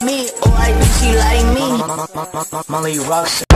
me, oh I think she like me. Molly rocks.